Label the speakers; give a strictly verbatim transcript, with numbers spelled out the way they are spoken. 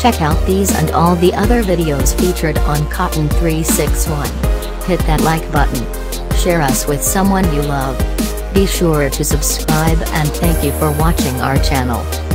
Speaker 1: Check out these and all the other videos featured on Cotton three sixty-one. Hit that like button. Share us with someone you love. Be sure to subscribe and thank you for watching our channel.